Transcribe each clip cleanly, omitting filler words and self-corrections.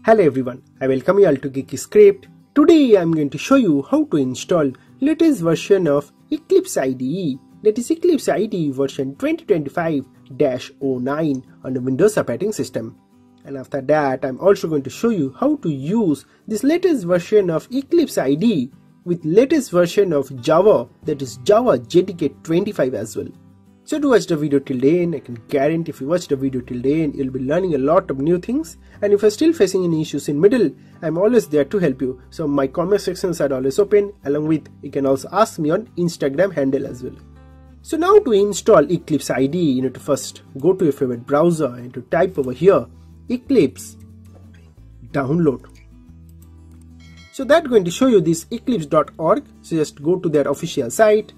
Hello everyone, I welcome you all to Geeky Script. Today I am going to show you how to install latest version of Eclipse IDE, that is Eclipse IDE version 2025-09 on the Windows operating system. And after that I am also going to show you how to use this latest version of Eclipse IDE with latest version of Java, that is Java JDK 25 as well. So to watch the video till the end, I can guarantee if you watch the video till the end, you'll be learning a lot of new things. And if you're still facing any issues in middle, I'm always there to help you. So my comment sections are always open. Along with, you can also ask me on Instagram handle as well. So now to install Eclipse IDE, you need to first go to your favorite browser and to type over here, Eclipse download. So that's going to show you this eclipse.org. So just go to their official site.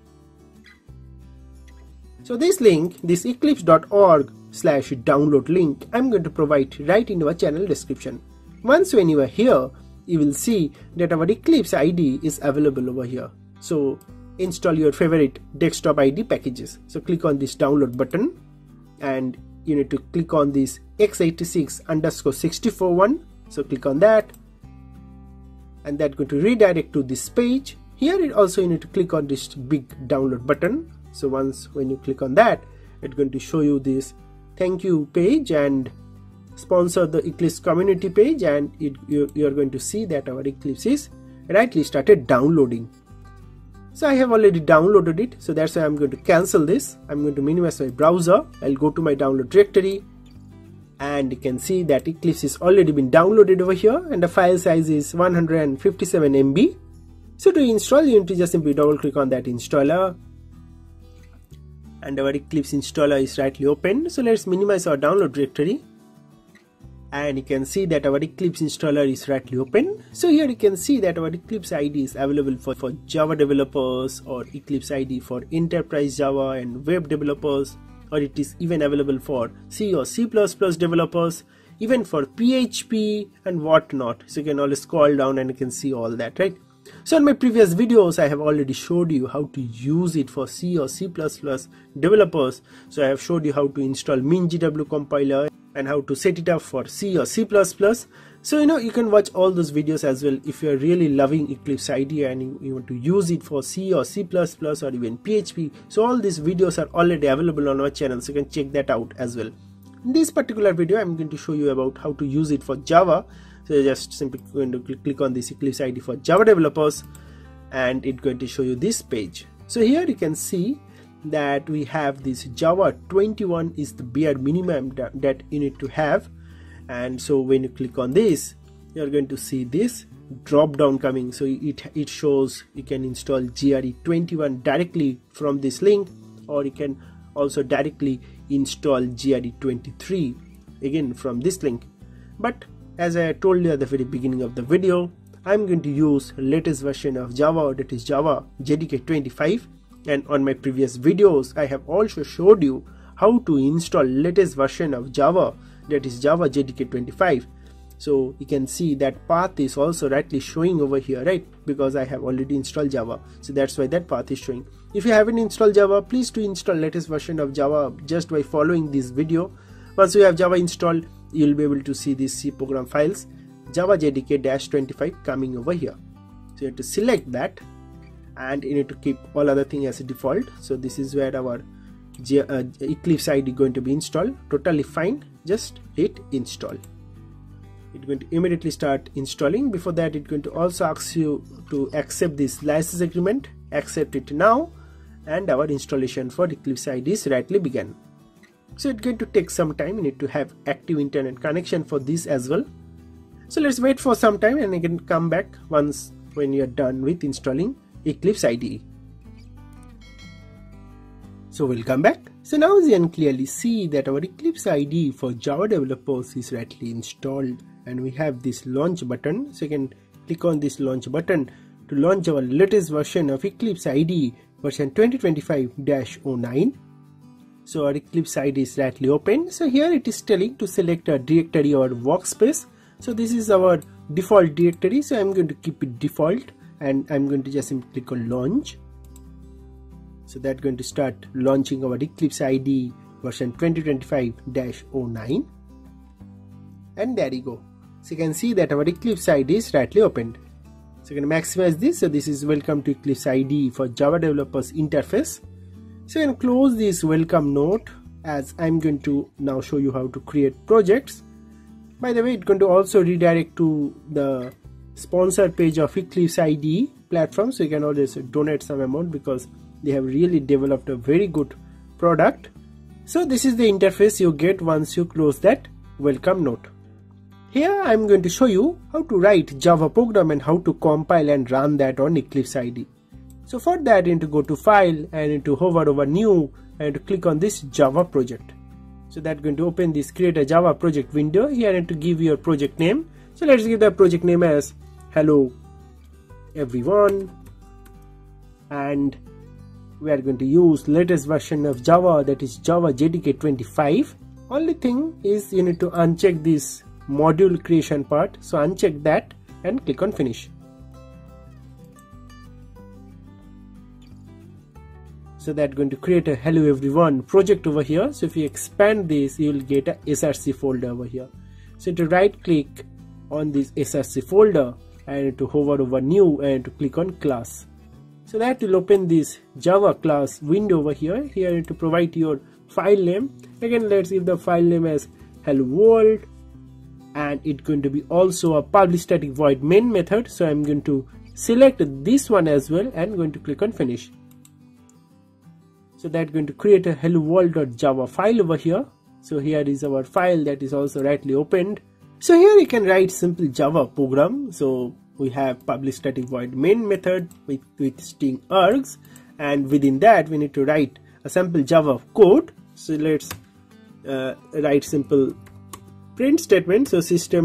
So this link, this eclipse.org/download link, I'm going to provide right in our channel description. Once when you are here, you will see that our Eclipse IDE is available over here. So install your favorite desktop IDE packages. So click on this download button and you need to click on this x86_64 one. So click on that and that's going to redirect to this page. Here it also you need to click on this big download button. So once when you click on that, it's going to show you this thank you page and sponsor the Eclipse community page, and you're going to see that our Eclipse is rightly started downloading. So I have already downloaded it, so that's why I'm going to cancel this. I'm going to minimize my browser. I'll go to my download directory and you can see that Eclipse is already been downloaded over here and the file size is 157 MB. So to install, you need to just simply double click on that installer. And our Eclipse installer is rightly open. So let's minimize our download directory and you can see that our Eclipse installer is rightly open. So here you can see that our Eclipse IDE is available for Java developers, or Eclipse IDE for enterprise Java and web developers, or it is even available for C or C++ developers, even for PHP and whatnot. So you can always scroll down and you can see all that, right? So in my previous videos, I have already showed you how to use it for C or C++ developers. So I have showed you how to install MinGW compiler and how to set it up for C or C++. So you can watch all those videos as well if you are really loving Eclipse IDE and you want to use it for C or C++ or even PHP. So all these videos are already available on our channel, so you can check that out as well. In this particular video, I'm going to show you about how to use it for Java. So just simply going to click on this Eclipse IDE for Java developers and it's going to show you this page. So here you can see that we have this Java 21 is the bare minimum that you need to have. And so when you click on this, you're going to see this drop down coming. So it shows you can install GRE 21 directly from this link, or you can also directly install GRE 23 again from this link. But as I told you at the very beginning of the video, I'm going to use latest version of Java, that is Java JDK 25, and on my previous videos I have also showed you how to install latest version of Java, that is Java JDK 25. So you can see that path is also rightly showing over here, right? Because I have already installed Java, so that's why that path is showing. If you haven't installed Java, please do install latest version of Java just by following this video. Once you have Java installed, you'll be able to see these C program files Java JDK-25 coming over here. So you have to select that and you need to keep all other things as a default. So this is where our Eclipse IDE going to be installed. Totally fine, just hit install. It's going to immediately start installing. Before that, it's going to also ask you to accept this license agreement. Accept it now and our installation for Eclipse IDE is rightly begun. So it's going to take some time. You need to have active internet connection for this as well. So let's wait for some time and you can come back once when you're done with installing Eclipse IDE. So we'll come back. So now you can clearly see that our Eclipse IDE for Java developers is rightly installed, and we have this launch button. So you can click on this launch button to launch our latest version of Eclipse IDE version 2025-09. So our Eclipse IDE is rightly open. So here it is telling to select a directory or workspace. So this is our default directory. So I'm going to keep it default and I'm going to just simply click on launch. So that's going to start launching our Eclipse IDE version 2025-09. And there you go. So you can see that our Eclipse IDE is rightly opened. So you can maximize this. So this is welcome to Eclipse IDE for Java developers interface. So you can close this welcome note, as I'm going to now show you how to create projects. By the way, it's going to also redirect to the sponsor page of Eclipse IDE platform, so you can always donate some amount because they have really developed a very good product. So this is the interface you get once you close that welcome note. Here I'm going to show you how to write Java program and how to compile and run that on Eclipse IDE. So for that, you need to go to File and need to hover over New and to click on this Java project. So that's going to open this Create a Java project window. Here you need to give your project name. So let's give the project name as Hello Everyone, and we are going to use latest version of Java, that is Java JDK 25. Only thing is you need to uncheck this module creation part, so uncheck that and click on finish. So that's going to create a Hello Everyone project over here. So if you expand this, you will get a src folder over here. So to right click on this src folder and to hover over New and to click on Class. So that will open this Java class window over here. Here you need to provide your file name. Again, let's give the file name as Hello World, and it's going to be also a public static void main method. So I'm going to select this one as well and going to click on finish. So that's going to create a hello world.java file over here. So here is our file that is also rightly opened. So here you can write simple Java program. So we have public static void main method with string args, and within that we need to write a sample Java code. So let's write simple print statement. So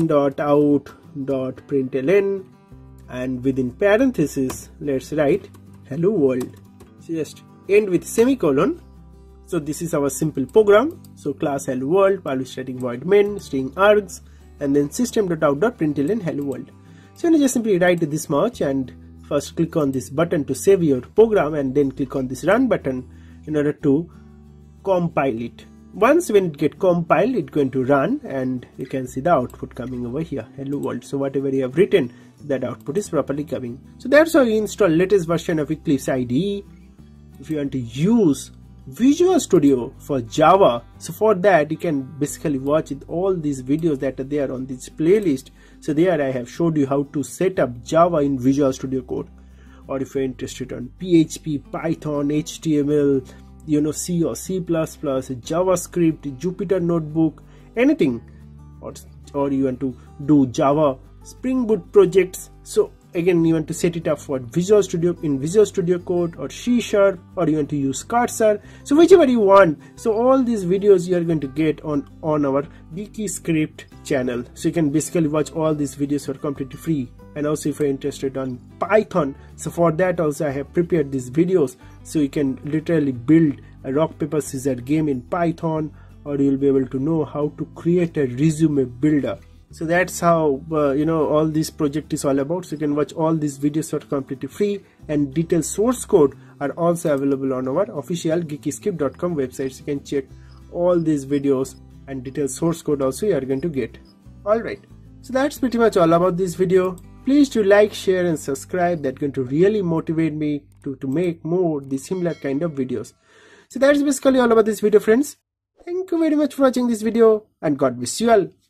system.out.println, and within parenthesis let's write hello world. So just end with semicolon. So this is our simple program. So class hello world, public static void main, string args, and then system.out.println hello world. So you just simply write this much and first click on this button to save your program, and then click on this run button in order to compile it. Once when it get compiled, it's going to run, and you can see the output coming over here, hello world. So whatever you have written, that output is properly coming. So that's how you install latest version of Eclipse IDE. If you want to use Visual Studio for Java, so for that you can basically watch all these videos that are there on this playlist. So there I have showed you how to set up Java in Visual Studio Code. Or if you're interested on PHP, Python, HTML, C or C++, JavaScript, Jupyter Notebook, anything, or you want to do Java Spring Boot projects. So again, you want to set it up for Visual Studio in Visual Studio Code or C#, or you want to use Cursor. So whichever you want. So all these videos you are going to get on our Geeky Script channel. So you can basically watch all these videos for completely free. And also if you're interested on Python, so for that also I have prepared these videos. So you can literally build a rock paper scissors game in Python, or you'll be able to know how to create a resume builder. So that's how all this project is all about. So you can watch all these videos for completely free, and detailed source code are also available on our official geekyscript.com website. So you can check all these videos, and detailed source code also you are going to get. Alright, so that's pretty much all about this video. Please do like, share and subscribe. That's going to really motivate me to make more these similar kind of videos. So that's basically all about this video, friends. Thank you very much for watching this video, and God bless you all.